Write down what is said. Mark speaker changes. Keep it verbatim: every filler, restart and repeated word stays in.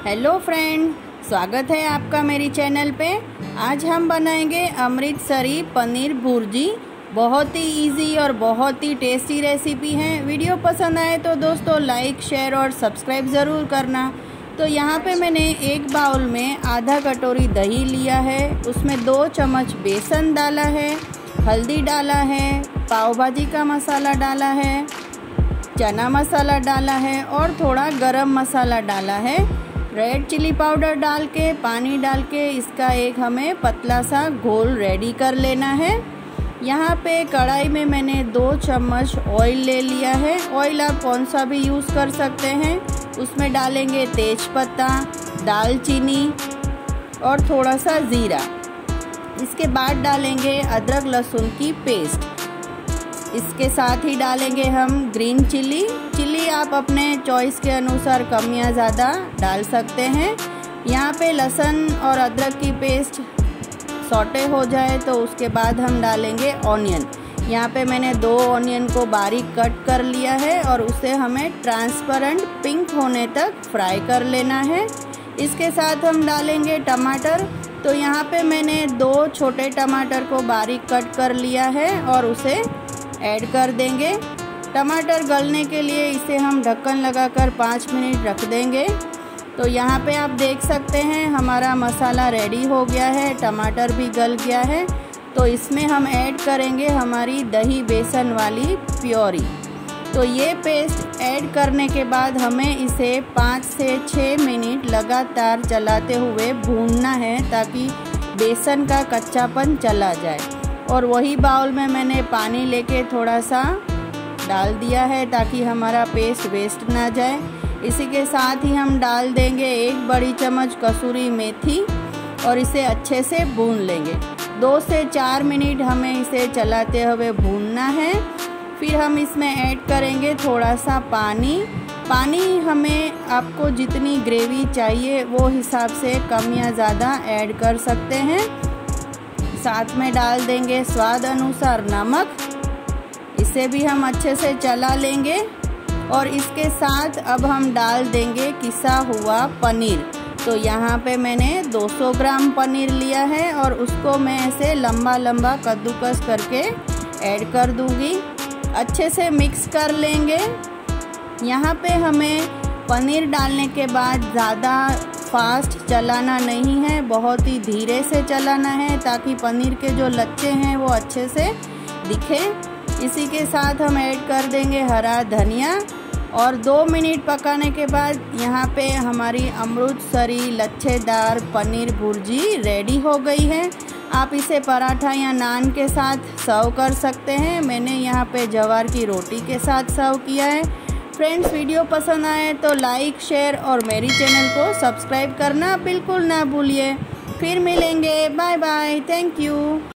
Speaker 1: Hello friend, स्वागत है आपका मेरी चैनल पे। आज हम बनाएंगे अमृतसरी पनीर भुर्जी। बहुत ही इजी और बहुत ही टेस्टी रेसिपी है। वीडियो पसंद आए तो दोस्तों लाइक शेयर और सब्सक्राइब ज़रूर करना। तो यहाँ पे मैंने एक बाउल में आधा कटोरी दही लिया है, उसमें दो चम्मच बेसन डाला है, हल्दी डाला है, पाव भाजी का मसाला डाला है, चना मसाला डाला है और थोड़ा गरम मसाला डाला है। रेड चिली पाउडर डाल के पानी डाल के इसका एक हमें पतला सा घोल रेडी कर लेना है। यहाँ पे कढ़ाई में मैंने दो चम्मच ऑयल ले लिया है। ऑयल आप कौन सा भी यूज़ कर सकते हैं। उसमें डालेंगे तेज पत्ता, दालचीनी और थोड़ा सा ज़ीरा। इसके बाद डालेंगे अदरक लहसुन की पेस्ट। इसके साथ ही डालेंगे हम ग्रीन चिली। चिली आप अपने चॉइस के अनुसार कम या ज़्यादा डाल सकते हैं। यहाँ पे लहसुन और अदरक की पेस्ट सौटे हो जाए तो उसके बाद हम डालेंगे ऑनियन। यहाँ पे मैंने दो ऑनियन को बारीक कट कर लिया है और उसे हमें ट्रांसपेरेंट पिंक होने तक फ्राई कर लेना है। इसके साथ हम डालेंगे टमाटर। तो यहाँ पे मैंने दो छोटे टमाटर को बारीक कट कर लिया है और उसे ऐड कर देंगे। टमाटर गलने के लिए इसे हम ढक्कन लगाकर पाँच मिनट रख देंगे। तो यहाँ पे आप देख सकते हैं हमारा मसाला रेडी हो गया है, टमाटर भी गल गया है। तो इसमें हम ऐड करेंगे हमारी दही बेसन वाली प्योरी। तो ये पेस्ट ऐड करने के बाद हमें इसे पाँच से छः मिनट लगातार चलाते हुए भूनना है ताकि बेसन का कच्चापन चला जाए। और वही बाउल में मैंने पानी लेके थोड़ा सा डाल दिया है ताकि हमारा पेस्ट वेस्ट ना जाए। इसी के साथ ही हम डाल देंगे एक बड़ी चम्मच कसूरी मेथी और इसे अच्छे से भून लेंगे। दो से चार मिनट हमें इसे चलाते हुए भूनना है। फिर हम इसमें ऐड करेंगे थोड़ा सा पानी। पानी हमें आपको जितनी ग्रेवी चाहिए वो हिसाब से कम या ज़्यादा ऐड कर सकते हैं। साथ में डाल देंगे स्वाद अनुसार नमक। इसे भी हम अच्छे से चला लेंगे और इसके साथ अब हम डाल देंगे किसा हुआ पनीर। तो यहाँ पे मैंने दो सौ ग्राम पनीर लिया है और उसको मैं ऐसे लंबा लंबा कद्दूकस करके ऐड कर दूंगी। अच्छे से मिक्स कर लेंगे। यहाँ पे हमें पनीर डालने के बाद ज़्यादा फास्ट चलाना नहीं है, बहुत ही धीरे से चलाना है ताकि पनीर के जो लच्छे हैं वो अच्छे से दिखे। इसी के साथ हम ऐड कर देंगे हरा धनिया और दो मिनट पकाने के बाद यहाँ पे हमारी अमृतसरी लच्छेदार पनीर भुर्जी रेडी हो गई है। आप इसे पराठा या नान के साथ सर्व कर सकते हैं। मैंने यहाँ पे ज्वार की रोटी के साथ सर्व किया है। फ्रेंड्स, वीडियो पसंद आए तो लाइक शेयर और मेरी चैनल को सब्सक्राइब करना बिल्कुल ना भूलिए। फिर मिलेंगे। Bye bye. Thank you.